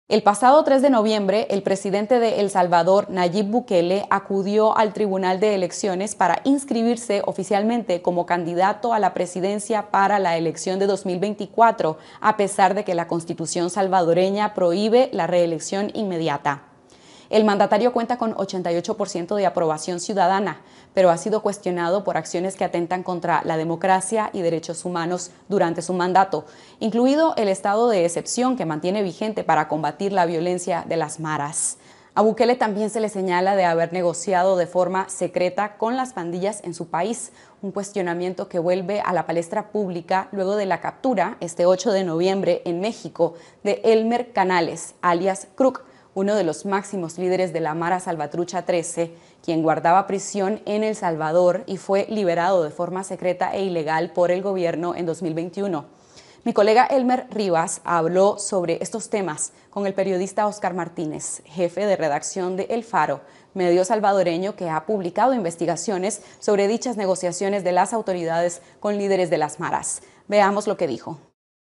El pasado 3 de noviembre, el presidente de El Salvador, Nayib Bukele, acudió al Tribunal de Elecciones para inscribirse oficialmente como candidato a la presidencia para la elección de 2024, a pesar de que la Constitución salvadoreña prohíbe la reelección inmediata. El mandatario cuenta con 88% de aprobación ciudadana, pero ha sido cuestionado por acciones que atentan contra la democracia y derechos humanos durante su mandato, incluido el estado de excepción que mantiene vigente para combatir la violencia de las maras. A Bukele también se le señala de haber negociado de forma secreta con las pandillas en su país, un cuestionamiento que vuelve a la palestra pública luego de la captura, este 8 de noviembre en México, de Elmer Canales, alias Crook, uno de los máximos líderes de la Mara Salvatrucha 13, quien guardaba prisión en El Salvador y fue liberado de forma secreta e ilegal por el gobierno en 2021. Mi colega Elmer Rivas habló sobre estos temas con el periodista Oscar Martínez, jefe de redacción de El Faro, medio salvadoreño que ha publicado investigaciones sobre dichas negociaciones de las autoridades con líderes de las maras. Veamos lo que dijo.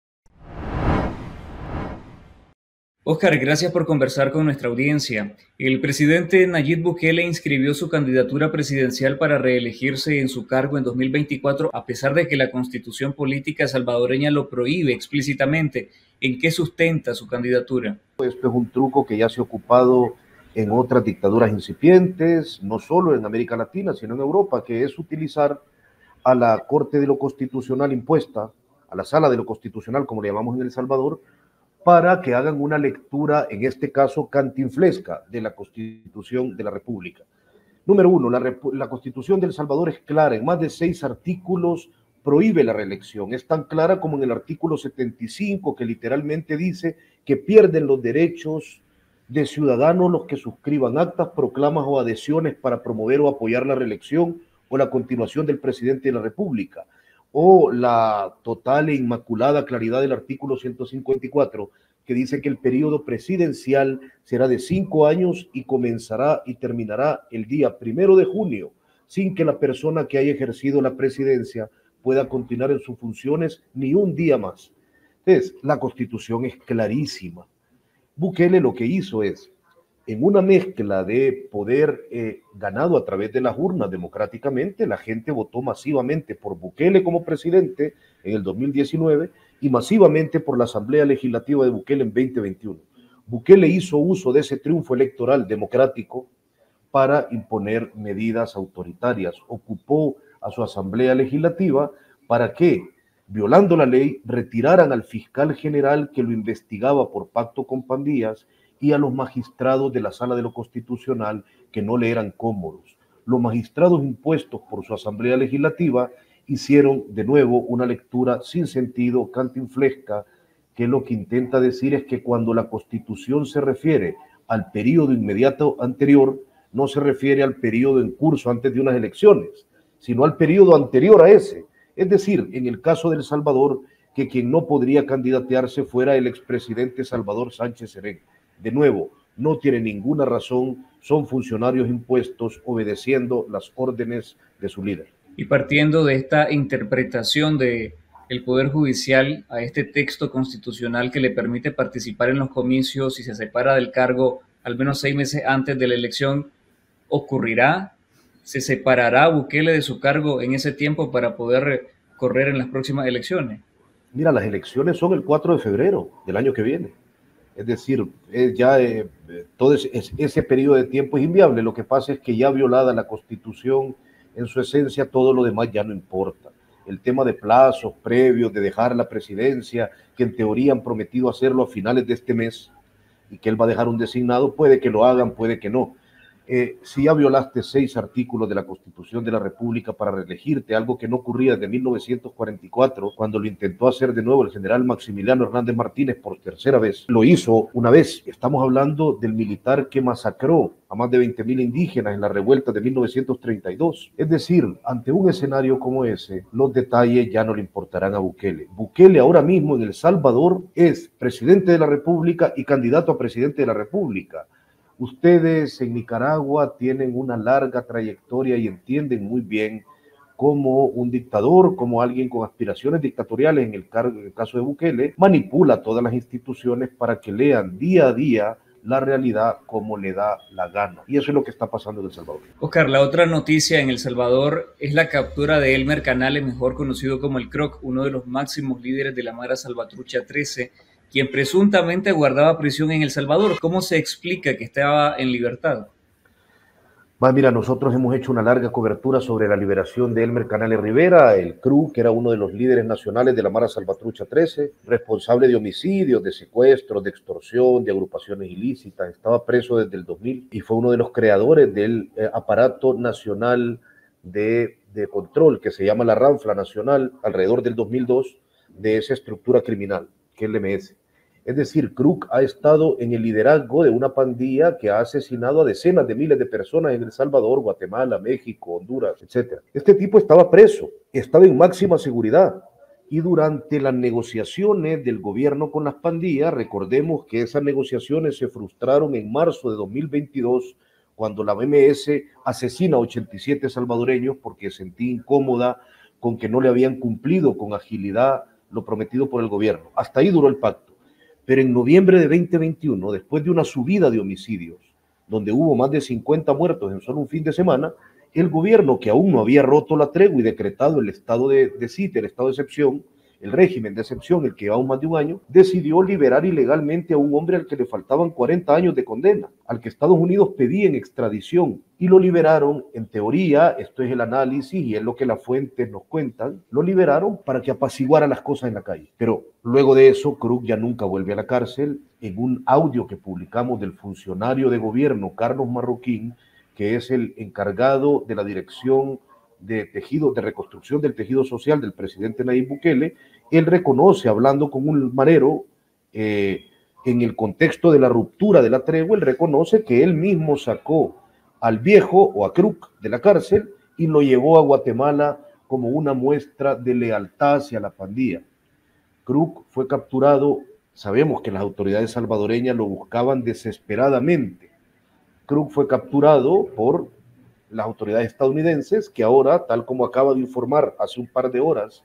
Oscar, gracias por conversar con nuestra audiencia. El presidente Nayib Bukele inscribió su candidatura presidencial para reelegirse en su cargo en 2024, a pesar de que la constitución política salvadoreña lo prohíbe explícitamente. ¿En qué sustenta su candidatura? Esto es un truco que ya se ha ocupado en otras dictaduras incipientes, no solo en América Latina, sino en Europa, que es utilizar a la Corte de lo Constitucional impuesta, a la Sala de lo Constitucional, como le llamamos en El Salvador, para que hagan una lectura, en este caso cantinflesca, de la Constitución de la República. Número uno, la Constitución de El Salvador es clara, en más de 6 artículos prohíbe la reelección. Es tan clara como en el artículo 75, que literalmente dice que pierden los derechos de ciudadanos los que suscriban actas, proclamas o adhesiones para promover o apoyar la reelección o la continuación del presidente de la República, o la total e inmaculada claridad del artículo 154, que dice que el periodo presidencial será de 5 años y comenzará y terminará el día 1 de junio, sin que la persona que haya ejercido la presidencia pueda continuar en sus funciones ni un día más. Entonces, la Constitución es clarísima. Bukele lo que hizo es, en una mezcla de poder ganado a través de las urnas democráticamente, la gente votó masivamente por Bukele como presidente en el 2019 y masivamente por la Asamblea Legislativa de Bukele en 2021. Bukele hizo uso de ese triunfo electoral democrático para imponer medidas autoritarias. Ocupó a su Asamblea Legislativa para que, violando la ley, retiraran al fiscal general que lo investigaba por pacto con pandillas y a los magistrados de la Sala de lo Constitucional que no le eran cómodos. Los magistrados impuestos por su Asamblea Legislativa hicieron de nuevo una lectura sin sentido, cantinflesca, que lo que intenta decir es que cuando la Constitución se refiere al periodo inmediato anterior, no se refiere al periodo en curso antes de unas elecciones, sino al periodo anterior a ese. Es decir, en el caso de El Salvador, que quien no podría candidatearse fuera el expresidente Salvador Sánchez Serén. De nuevo, no tiene ninguna razón, son funcionarios impuestos obedeciendo las órdenes de su líder. Y partiendo de esta interpretación del Poder Judicial a este texto constitucional que le permite participar en los comicios y se separa del cargo al menos 6 meses antes de la elección, ¿ocurrirá? ¿Se separará Bukele de su cargo en ese tiempo para poder correr en las próximas elecciones? Mira, las elecciones son el 4 de febrero del año que viene. Es decir, ya todo ese periodo de tiempo es inviable. Lo que pasa es que ya violada la Constitución en su esencia, todo lo demás ya no importa. El tema de plazos previos, de dejar la presidencia, que en teoría han prometido hacerlo a finales de este mes y que él va a dejar un designado, puede que lo hagan, puede que no. Si ya violaste 6 artículos de la Constitución de la República para reelegirte, algo que no ocurría desde 1944, cuando lo intentó hacer de nuevo el general Maximiliano Hernández Martínez por tercera vez, lo hizo una vez. Estamos hablando del militar que masacró a más de 20,000 indígenas en la revuelta de 1932. Es decir, ante un escenario como ese, los detalles ya no le importarán a Bukele. Bukele ahora mismo en El Salvador es presidente de la República y candidato a presidente de la República. Ustedes en Nicaragua tienen una larga trayectoria y entienden muy bien como un dictador, como alguien con aspiraciones dictatoriales, en el caso de Bukele, manipula todas las instituciones para que lean día a día la realidad como le da la gana. Y eso es lo que está pasando en El Salvador. Oscar, la otra noticia en El Salvador es la captura de Elmer Canales, mejor conocido como el Croc, uno de los máximos líderes de la Mara Salvatrucha 13, quien presuntamente guardaba prisión en El Salvador. ¿Cómo se explica que estaba en libertad? Mira, nosotros hemos hecho una larga cobertura sobre la liberación de Elmer Canales Rivera, el CRU, que era uno de los líderes nacionales de la Mara Salvatrucha 13, responsable de homicidios, de secuestros, de extorsión, de agrupaciones ilícitas. Estaba preso desde el 2000 y fue uno de los creadores del aparato nacional de control que se llama la Ranfla Nacional, alrededor del 2002, de esa estructura criminal, que es el MS. Es decir, Crook ha estado en el liderazgo de una pandilla que ha asesinado a decenas de miles de personas en El Salvador, Guatemala, México, Honduras, etc. Este tipo estaba preso, estaba en máxima seguridad. Y durante las negociaciones del gobierno con las pandillas, recordemos que esas negociaciones se frustraron en marzo de 2022, cuando la MS asesina a 87 salvadoreños porque sentía incómoda con que no le habían cumplido con agilidad lo prometido por el gobierno. Hasta ahí duró el pacto. Pero en noviembre de 2021, después de una subida de homicidios, donde hubo más de 50 muertos en solo un fin de semana, el gobierno, que aún no había roto la tregua y decretado el estado de sitio, el estado de excepción, el régimen de excepción, el que lleva más de un año, decidió liberar ilegalmente a un hombre al que le faltaban 40 años de condena, al que Estados Unidos pedía en extradición, y lo liberaron, en teoría, esto es el análisis y es lo que las fuentes nos cuentan, lo liberaron para que apaciguara las cosas en la calle. Pero luego de eso, Crook ya nunca vuelve a la cárcel. En un audio que publicamos del funcionario de gobierno, Carlos Marroquín, que es el encargado de la dirección de reconstrucción del tejido social del presidente Nayib Bukele, él reconoce, hablando con un manero, en el contexto de la ruptura de la tregua, él reconoce que él mismo sacó al viejo o a Crook de la cárcel y lo llevó a Guatemala como una muestra de lealtad hacia la pandilla. Crook fue capturado, sabemos que las autoridades salvadoreñas lo buscaban desesperadamente. Crook fue capturado por las autoridades estadounidenses, que ahora, tal como acaba de informar hace un par de horas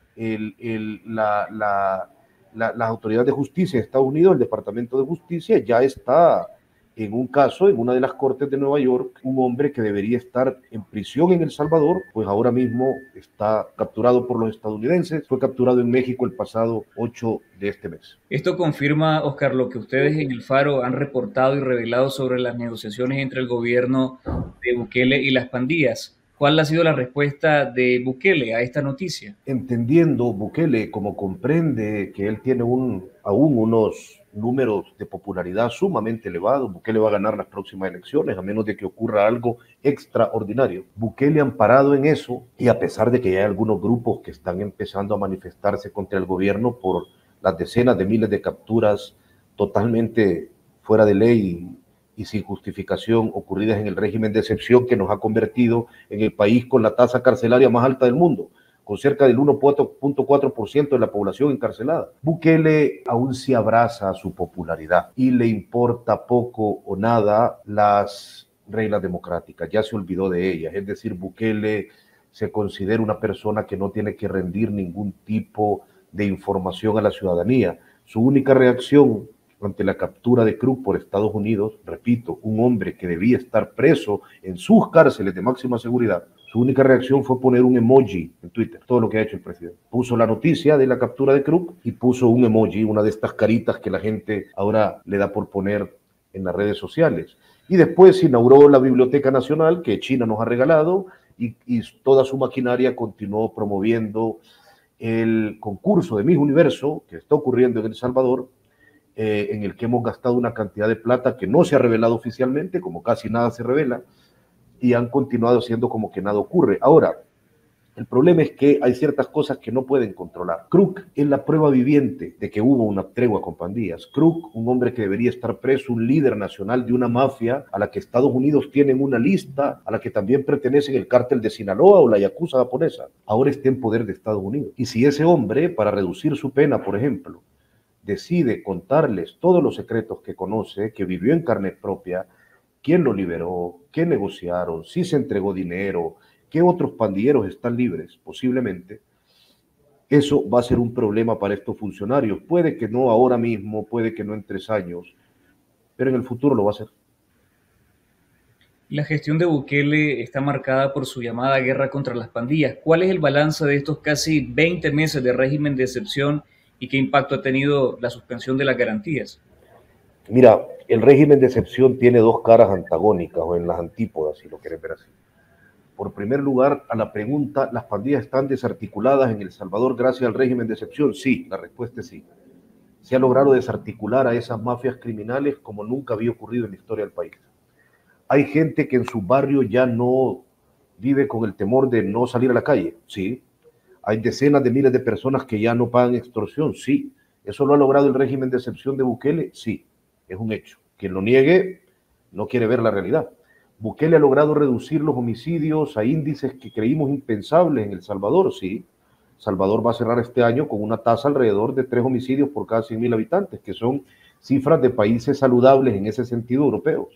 las autoridades de justicia de Estados Unidos, el Departamento de Justicia, ya está en un caso en una de las cortes de Nueva York, un hombre que debería estar en prisión en El Salvador, pues ahora mismo está capturado por los estadounidenses, fue capturado en México el pasado 8 de este mes. Esto confirma, Oscar, lo que ustedes en El Faro han reportado y revelado sobre las negociaciones entre el gobierno de Bukele y las pandillas. ¿Cuál ha sido la respuesta de Bukele a esta noticia? Entendiendo Bukele, como comprende que él tiene aún unos números de popularidad sumamente elevados, Bukele va a ganar las próximas elecciones, a menos de que ocurra algo extraordinario. Bukele, amparado en eso, y a pesar de que ya hay algunos grupos que están empezando a manifestarse contra el gobierno por las decenas de miles de capturas totalmente fuera de ley y sin justificación ocurridas en el régimen de excepción que nos ha convertido en el país con la tasa carcelaria más alta del mundo, con cerca del 1.4% de la población encarcelada. Bukele aún se abraza a su popularidad y le importa poco o nada las reglas democráticas, ya se olvidó de ellas. Es decir, Bukele se considera una persona que no tiene que rendir ningún tipo de información a la ciudadanía. Su única reacción ante la captura de Crook por Estados Unidos, repito, un hombre que debía estar preso en sus cárceles de máxima seguridad, su única reacción fue poner un emoji en Twitter, todo lo que ha hecho el presidente. Puso la noticia de la captura de Crook y puso un emoji, una de estas caritas que la gente ahora le da por poner en las redes sociales. Y después inauguró la Biblioteca Nacional que China nos ha regalado y toda su maquinaria continuó promoviendo el concurso de Miss Universo que está ocurriendo en El Salvador, en el que hemos gastado una cantidad de plata que no se ha revelado oficialmente, como casi nada se revela, y han continuado haciendo como que nada ocurre. Ahora, el problema es que hay ciertas cosas que no pueden controlar. Crook es la prueba viviente de que hubo una tregua con pandillas. Crook, un hombre que debería estar preso, un líder nacional de una mafia a la que Estados Unidos tiene una lista, a la que también pertenecen el cártel de Sinaloa o la Yakuza japonesa, ahora está en poder de Estados Unidos. Y si ese hombre, para reducir su pena, por ejemplo, decide contarles todos los secretos que conoce, que vivió en carne propia, quién lo liberó, qué negociaron, si se entregó dinero, ¿Qué otros pandilleros están libres? Posiblemente. Eso va a ser un problema para estos funcionarios. Puede que no ahora mismo, puede que no en 3 años, pero en el futuro lo va a hacer. La gestión de Bukele está marcada por su llamada guerra contra las pandillas. ¿Cuál es el balance de estos casi 20 meses de régimen de excepción y qué impacto ha tenido la suspensión de las garantías? Mira, el régimen de excepción tiene 2 caras antagónicas o en las antípodas, si lo quieres ver así. Por primer lugar, a la pregunta, ¿las pandillas están desarticuladas en El Salvador gracias al régimen de excepción? Sí, la respuesta es sí. Se ha logrado desarticular a esas mafias criminales como nunca había ocurrido en la historia del país. Hay gente que en su barrio ya no vive con el temor de no salir a la calle, sí. Hay decenas de miles de personas que ya no pagan extorsión, sí. ¿Eso lo ha logrado el régimen de excepción de Bukele? Sí, es un hecho. Quien lo niegue no quiere ver la realidad. Bukele ha logrado reducir los homicidios a índices que creímos impensables en El Salvador, sí. Salvador va a cerrar este año con una tasa alrededor de 3 homicidios por cada 100.000 habitantes, que son cifras de países saludables en ese sentido europeos.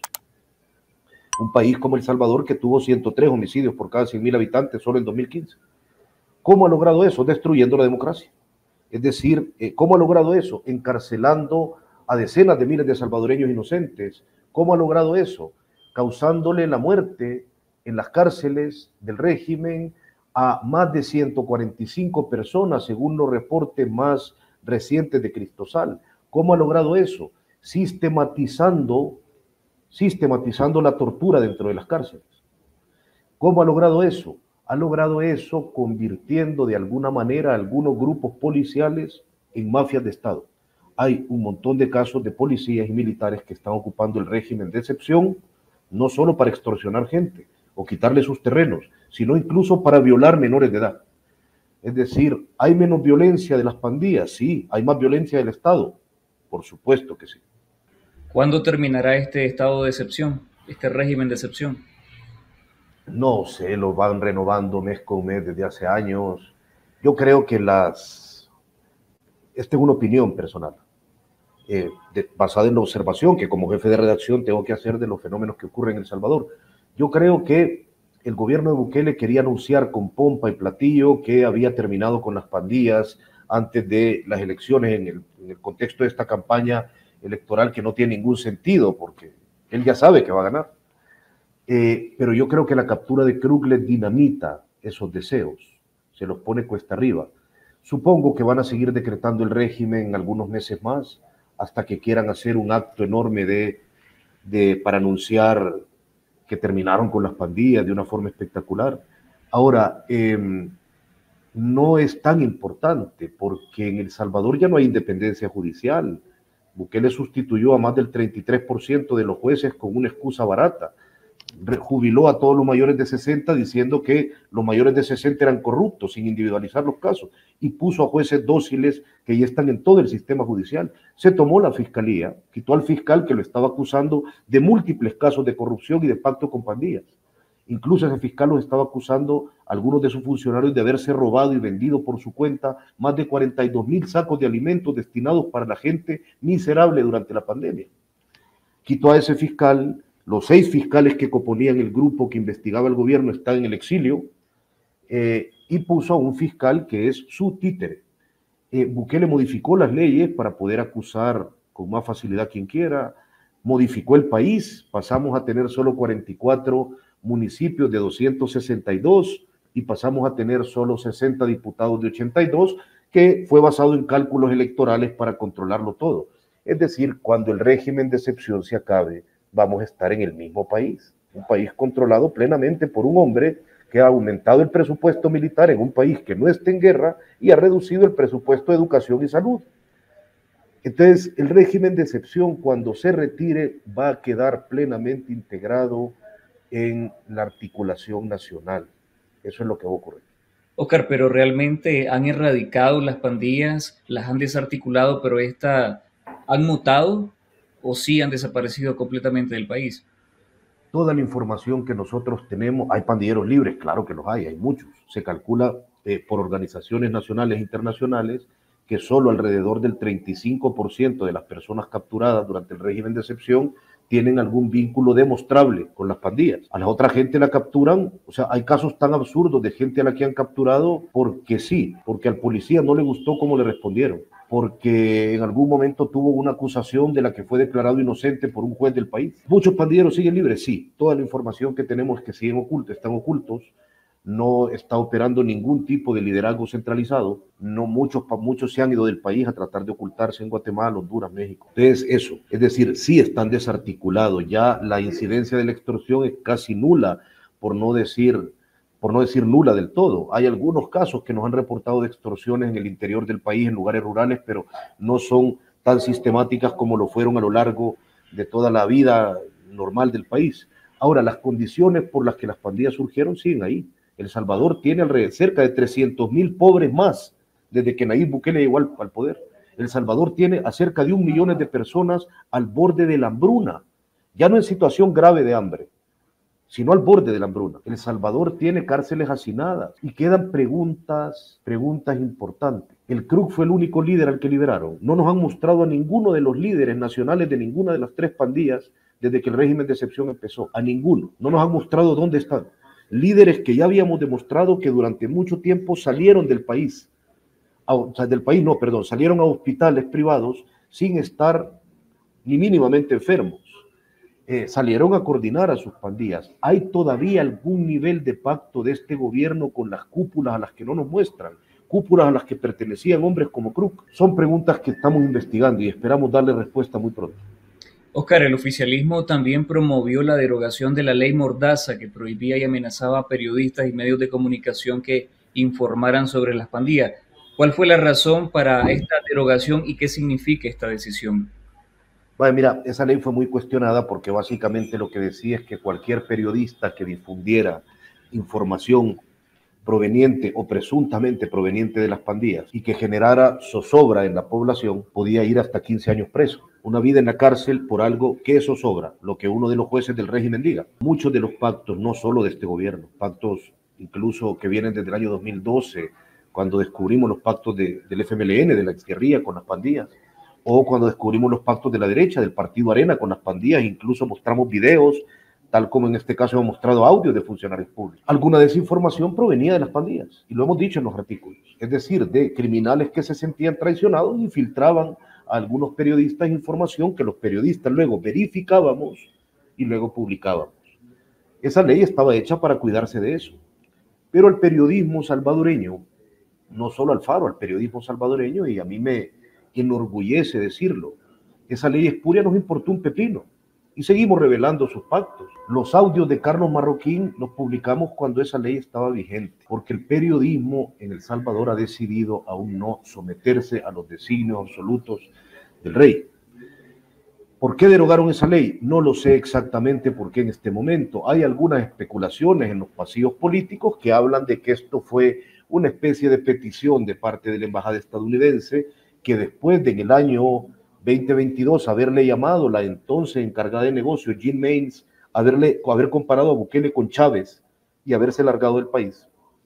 Un país como El Salvador que tuvo 103 homicidios por cada 100.000 habitantes solo en 2015. ¿Cómo ha logrado eso? Destruyendo la democracia. Es decir, ¿cómo ha logrado eso? Encarcelando a decenas de miles de salvadoreños inocentes. ¿Cómo ha logrado eso? Causándole la muerte en las cárceles del régimen a más de 145 personas, según los reportes más recientes de Cristosal. ¿Cómo ha logrado eso? Sistematizando la tortura dentro de las cárceles. ¿Cómo ha logrado eso? Ha logrado eso convirtiendo de alguna manera a algunos grupos policiales en mafias de Estado. Hay un montón de casos de policías y militares que están ocupando el régimen de excepción, no solo para extorsionar gente o quitarle sus terrenos, sino incluso para violar menores de edad. Es decir, ¿hay menos violencia de las pandillas? Sí. ¿Hay más violencia del Estado? Por supuesto que sí. ¿Cuándo terminará este estado de excepción, este régimen de excepción? No sé, lo van renovando mes con mes desde hace años. Yo creo que esta es una opinión personal, basada en la observación que como jefe de redacción tengo que hacer de los fenómenos que ocurren en El Salvador. Yo creo que el gobierno de Bukele quería anunciar con pompa y platillo que había terminado con las pandillas antes de las elecciones en el contexto de esta campaña electoral que no tiene ningún sentido porque él ya sabe que va a ganar. Pero yo creo que la captura de Krugler dinamita esos deseos, se los pone cuesta arriba. Supongo que van a seguir decretando el régimen algunos meses más, hasta que quieran hacer un acto enorme para anunciar que terminaron con las pandillas de una forma espectacular. Ahora, no es tan importante, porque en El Salvador ya no hay independencia judicial. Bukele sustituyó a más del 33% de los jueces con una excusa barata. Jubiló a todos los mayores de 60 diciendo que los mayores de 60 eran corruptos sin individualizar los casos y puso a jueces dóciles que ya están en todo el sistema judicial. Se tomó la fiscalía, quitó al fiscal que lo estaba acusando de múltiples casos de corrupción y de pacto con pandillas. Incluso ese fiscal los estaba acusando a algunos de sus funcionarios de haberse robado y vendido por su cuenta más de 42,000 sacos de alimentos destinados para la gente miserable durante la pandemia. Quitó a ese fiscal. Los 6 fiscales que componían el grupo que investigaba el gobierno están en el exilio, y puso a un fiscal que es su títere. Bukele modificó las leyes para poder acusar con más facilidad a quien quiera, modificó el país, pasamos a tener solo 44 municipios de 262 y pasamos a tener solo 60 diputados de 82, que fue basado en cálculos electorales para controlarlo todo. Es decir, cuando el régimen de excepción se acabe, vamos a estar en el mismo país, un país controlado plenamente por un hombre que ha aumentado el presupuesto militar en un país que no está en guerra y ha reducido el presupuesto de educación y salud. Entonces, el régimen de excepción, cuando se retire, va a quedar plenamente integrado en la articulación nacional. Eso es lo que va a ocurrir. Oscar, pero realmente han erradicado las pandillas, las han desarticulado, pero ¿han mutado o sí han desaparecido completamente del país? Toda la información que nosotros tenemos, hay pandilleros libres, claro que los hay muchos. Se calcula por organizaciones nacionales e internacionales que solo alrededor del 35% de las personas capturadas durante el régimen de excepción tienen algún vínculo demostrable con las pandillas. A la otra gente la capturan, o sea, hay casos tan absurdos de gente a la que han capturado porque sí, porque al policía no le gustó cómo le respondieron, porque en algún momento tuvo una acusación de la que fue declarado inocente por un juez del país. ¿Muchos pandilleros siguen libres? Sí. Toda la información que tenemos es que siguen ocultos, están ocultos. No está operando ningún tipo de liderazgo centralizado. No, muchos se han ido del país a tratar de ocultarse en Guatemala, Honduras, México. Entonces, eso, es decir, sí están desarticulados. Ya la incidencia de la extorsión es casi nula, por no decir nula del todo. Hay algunos casos que nos han reportado de extorsiones en el interior del país, en lugares rurales, pero no son tan sistemáticas como lo fueron a lo largo de toda la vida normal del país. Ahora, las condiciones por las que las pandillas surgieron siguen ahí. El Salvador tiene cerca de 300,000 pobres más desde que Nayib Bukele llegó al poder. El Salvador tiene a cerca de 1 millón de personas al borde de la hambruna, ya no en situación grave de hambre, sino al borde de la hambruna. El Salvador tiene cárceles hacinadas y quedan preguntas importantes. El CRUC fue el único líder al que liberaron. No nos han mostrado a ninguno de los líderes nacionales de ninguna de las 3 pandillas desde que el régimen de excepción empezó. A ninguno. No nos han mostrado dónde están. Líderes que ya habíamos demostrado que durante mucho tiempo salieron del país. Salieron a hospitales privados sin estar ni mínimamente enfermos. Salieron a coordinar a sus pandillas. ¿Hay todavía algún nivel de pacto de este gobierno con las cúpulas a las que no nos muestran? Cúpulas a las que pertenecían hombres como Cruz. Son preguntas que estamos investigando y esperamos darle respuesta muy pronto. Oscar, el oficialismo también promovió la derogación de la ley Mordaza que prohibía y amenazaba a periodistas y medios de comunicación que informaran sobre las pandillas. ¿Cuál fue la razón para esta derogación y qué significa esta decisión? Bueno, mira, esa ley fue muy cuestionada porque básicamente lo que decía es que cualquier periodista que difundiera información proveniente o presuntamente proveniente de las pandillas y que generara zozobra en la población podía ir hasta 15 años preso. Una vida en la cárcel por algo que es zozobra, lo que uno de los jueces del régimen diga. Muchos de los pactos, no solo de este gobierno, pactos incluso que vienen desde el año 2012, cuando descubrimos los pactos del FMLN, de la exguerrilla con las pandillas, o cuando descubrimos los pactos de la derecha, del partido Arena con las pandillas, incluso mostramos videos, tal como en este caso hemos mostrado audios de funcionarios públicos. Alguna de esa información provenía de las pandillas, y lo hemos dicho en los artículos, es decir, de criminales que se sentían traicionados y filtraban a algunos periodistas información que los periodistas luego verificábamos y luego publicábamos. Esa ley estaba hecha para cuidarse de eso, pero el periodismo salvadoreño, no solo al Faro, al periodismo salvadoreño, y a mí me enorgullece decirlo, esa ley espuria nos importó un pepino y seguimos revelando sus pactos. Los audios de Carlos Marroquín los publicamos cuando esa ley estaba vigente, porque el periodismo en El Salvador ha decidido aún no someterse a los designios absolutos del rey. ¿Por qué derogaron esa ley? No lo sé exactamente por qué en este momento. Hay algunas especulaciones en los pasillos políticos que hablan de que esto fue una especie de petición de parte de la embajada estadounidense, que después de en el año 2022 haberle llamado la entonces encargada de negocios, Jean Maines, haber comparado a Bukele con Chávez y haberse largado del país.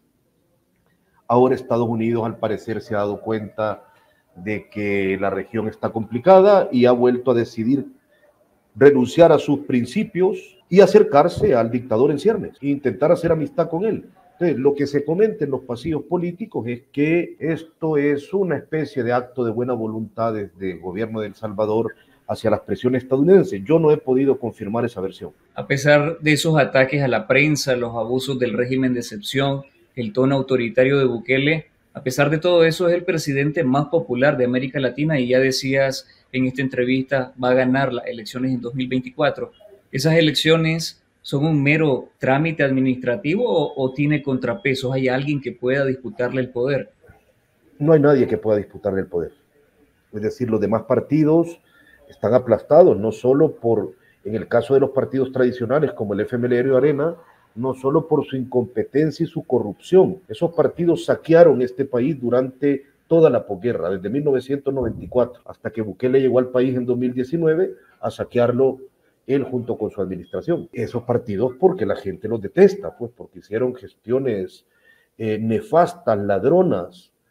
Ahora Estados Unidos al parecer se ha dado cuenta de que la región está complicada y ha vuelto a decidir renunciar a sus principios y acercarse al dictador en ciernes e intentar hacer amistad con él. Entonces, lo que se comenta en los pasillos políticos es que esto es una especie de acto de buena voluntad del gobierno de El Salvador hacia las presiones estadounidenses. Yo no he podido confirmar esa versión. A pesar de esos ataques a la prensa, los abusos del régimen de excepción, el tono autoritario de Bukele, a pesar de todo eso, es el presidente más popular de América Latina y ya decías en esta entrevista, va a ganar las elecciones en 2024. ¿Esas elecciones son un mero trámite administrativo o tiene contrapesos? ¿Hay alguien que pueda disputarle el poder? No hay nadie que pueda disputarle el poder. Es decir, los demás partidos están aplastados, no solo en el caso de los partidos tradicionales como el FMLN y Arena, no solo por su incompetencia y su corrupción. Esos partidos saquearon este país durante toda la posguerra, desde 1994 hasta que Bukele llegó al país en 2019 a saquearlo él junto con su administración. Esos partidos porque la gente los detesta, pues porque hicieron gestiones nefastas, ladronas,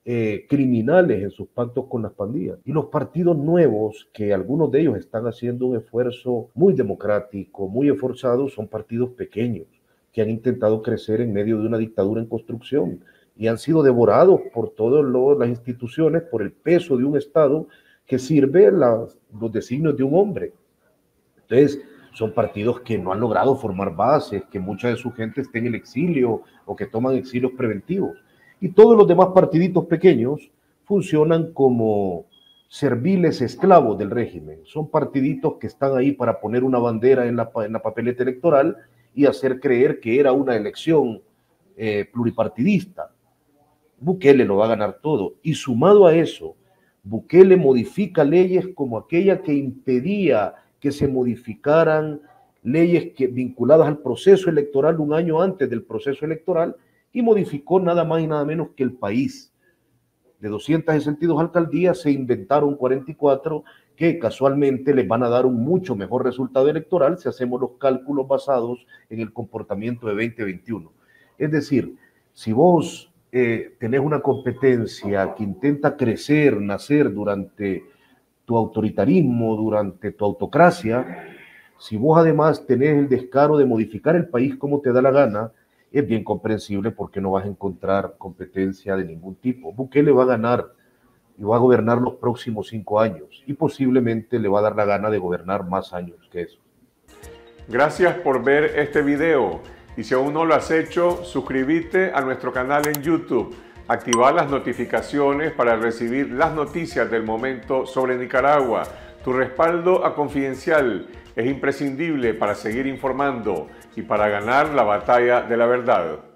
criminales en sus pactos con las pandillas. Y los partidos nuevos, que algunos de ellos están haciendo un esfuerzo muy democrático, muy esforzado, son partidos pequeños que han intentado crecer en medio de una dictadura en construcción y han sido devorados por todas las instituciones, por el peso de un Estado que sirve los designios de un hombre. Entonces, son partidos que no han logrado formar bases, que mucha de su gente está en el exilio o que toman exilios preventivos. Y todos los demás partiditos pequeños funcionan como serviles esclavos del régimen. Son partiditos que están ahí para poner una bandera en la papeleta electoral y hacer creer que era una elección pluripartidista. Bukele lo va a ganar todo. Y sumado a eso, Bukele modifica leyes como aquella que impedía que se modificaran leyes vinculadas al proceso electoral un año antes del proceso electoral y modificó nada más y nada menos que el país. De 262 alcaldías se inventaron 44 que casualmente les van a dar un mucho mejor resultado electoral si hacemos los cálculos basados en el comportamiento de 2021. Es decir, si vos tenés una competencia que intenta crecer, nacer durante tu autoritarismo, durante tu autocracia, si vos además tenés el descaro de modificar el país como te da la gana, es bien comprensible porque no vas a encontrar competencia de ningún tipo. Bukele va a ganar y va a gobernar los próximos 5 años y posiblemente le va a dar la gana de gobernar más años que eso. Gracias por ver este video y si aún no lo has hecho, suscríbete a nuestro canal en YouTube, activar las notificaciones para recibir las noticias del momento sobre Nicaragua. Tu respaldo a Confidencial es imprescindible para seguir informando y para ganar la batalla de la verdad.